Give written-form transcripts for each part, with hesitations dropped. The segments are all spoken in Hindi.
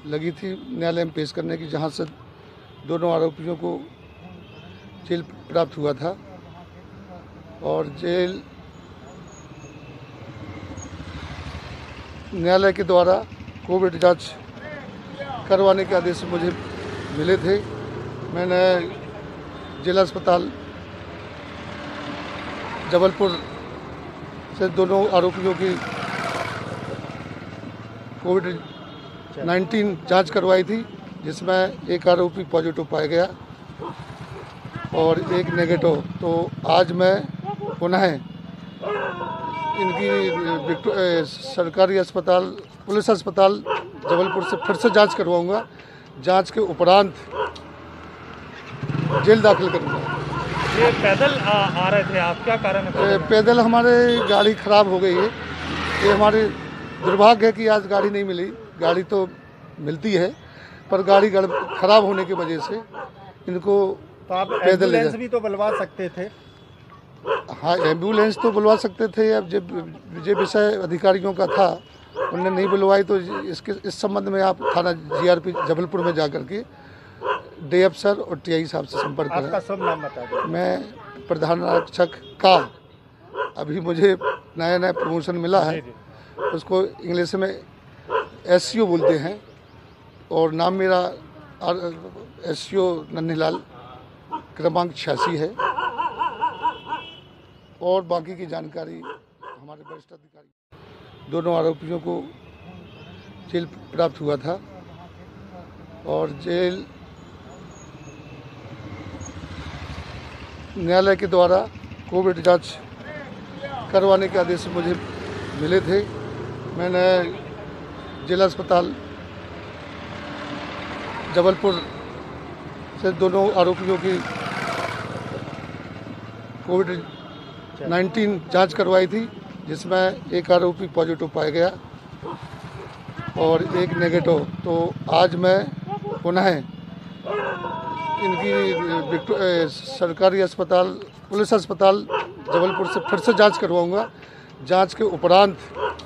लगी थी न्यायालय में पेश करने की, जहां से दोनों आरोपियों को जेल प्राप्त हुआ था और जेल न्यायालय के द्वारा कोविड जांच करवाने के आदेश मुझे मिले थे। मैंने जिला अस्पताल जबलपुर से दोनों आरोपियों की कोविड-19 जांच करवाई थी, जिसमें एक आरोपी पॉजिटिव पाया गया और एक नेगेटिव। तो आज मैं पुनः इनकी सरकारी अस्पताल पुलिस अस्पताल जबलपुर से फिर से जांच करवाऊंगा। जांच के उपरांत जेल दाखिल करूंगा। ये पैदल आ रहे थे आप, क्या कारण है? पैदल हमारे गाड़ी खराब हो गई है। ये हमारे दुर्भाग्य है कि आज गाड़ी नहीं मिली। गाड़ी तो मिलती है पर गाड़ी खराब होने की वजह से इनको तो आप पैदल एम्बुलेंस भी तो बुलवा सकते थे। हाँ, एम्बुलेंस तो बुलवा सकते थे। अब जब ये विषय अधिकारियों का था, उन्होंने नहीं बुलवाई, तो इस संबंध में आप थाना जीआरपी जबलपुर में जाकर के डी अफसर और टीआई साहब से संपर्क करें। आपका सब नाम बता दें। मैं प्रधान आरक्षक का, अभी मुझे नया प्रमोशन मिला है, उसको इंग्लिश में एससीओ बोलते हैं और नाम मेरा एससीओ नन्हीलाल, क्रमांक 86 है। और बाकी की जानकारी हमारे वरिष्ठ अधिकारी। दोनों आरोपियों को जेल प्राप्त हुआ था और जेल न्यायालय के द्वारा कोविड जांच करवाने के आदेश मुझे मिले थे। मैंने जिला अस्पताल जबलपुर से दोनों आरोपियों की कोविड-19 जांच करवाई थी, जिसमें एक आरोपी पॉजिटिव पाया गया और एक नेगेटिव। तो आज मैं पुनः इनकी सरकारी अस्पताल पुलिस अस्पताल जबलपुर से फिर से जांच करवाऊंगा। जांच के उपरांत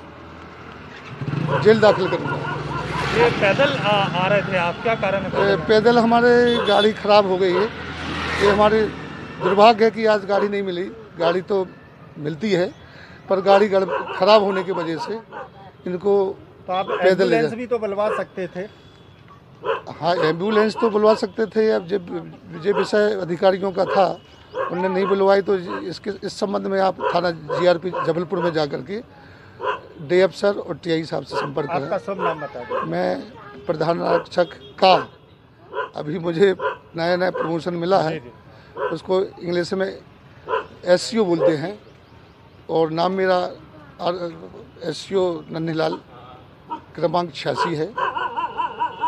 जेल दाखिल करूंगा। ये पैदल आ रहे थे आप, क्या कारण है? पैदल हमारे गाड़ी खराब हो गई है। ये हमारे दुर्भाग्य है कि आज गाड़ी नहीं मिली। गाड़ी तो मिलती है पर गाड़ी खराब होने की वजह से इनको तो आप पैदल एम्बुलेंस भी तो बुलवा सकते थे। हाँ, एम्बुलेंस तो बुलवा सकते थे। अब जब ये विषय अधिकारियों का था, उन्होंने नहीं बुलवाई, तो इस संबंध में आप थाना जीआरपी जबलपुर में जाकर के डी अफसर और टीआई साहब से संपर्क करें। आपका सब नाम बता दें। मैं प्रधान आरक्षक का, अभी मुझे नया प्रमोशन मिला है, उसको इंग्लिश में एससीओ बोलते हैं और नाम मेरा एससीओ नन्हीलाल, क्रमांक 86 है।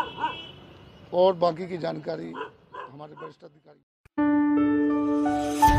और बाकी की जानकारी हमारे वरिष्ठ अधिकारी।